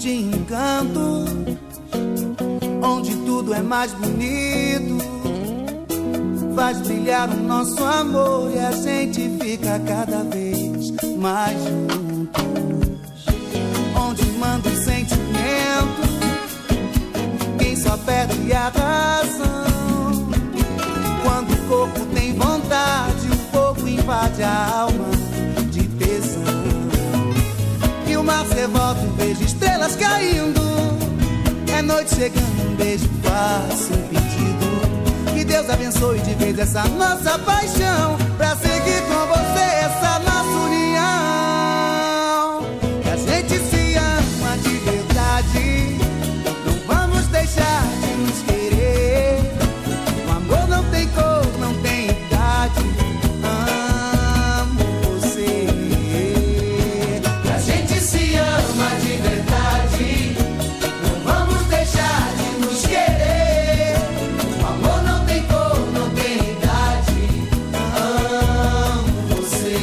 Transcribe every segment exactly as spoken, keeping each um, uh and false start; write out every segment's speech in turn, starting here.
de encanto, onde tudo é mais bonito, faz brilhar o nosso amor e a gente fica cada vez mais juntos. Onde manda o sentimento, quem só perde a razão. Quando o corpo tem vontade, o fogo invade a alma de tesão. E o mar se revolta, um beijo, estrelas caindo. É noite chegando, um beijo, faço um pedido. Que Deus abençoe de vez essa nossa paixão, pra seguir com você essa nossa união. Que a gente se ama de verdade, não vamos deixar de nos querer. O amor não tem cor, não tem idade. Amo você. Que a gente se ama de verdade, não vamos deixar de nos querer. O amor não tem cor, não tem idade. Amo você.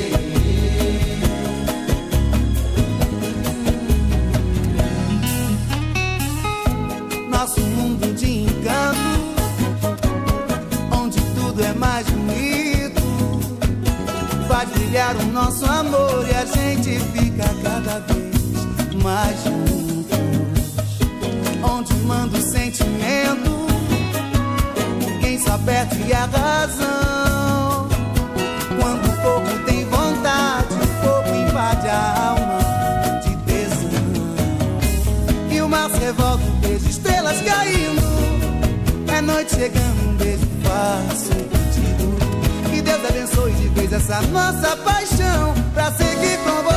Nosso mundo de encanto, onde tudo é mais bonito, faz brilhar o nosso amor e a gente fica cada vez mais juntos. Onde manda o sentimento, quem só perde a razão. Quando o corpo tem vontade, o fogo invade a alma de tesão. E o mar se revolta, um beijo, estrelas caindo. É noite chegando, um beijo, faço um pedido. Que Deus abençoe de vez essa nossa paixão, pra seguir com você